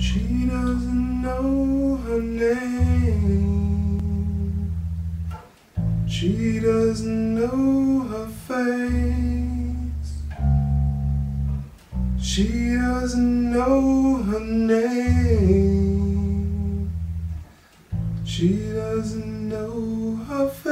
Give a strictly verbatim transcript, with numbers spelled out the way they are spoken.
She doesn't know her name. She doesn't know her face. She doesn't know her name. She doesn't know her face.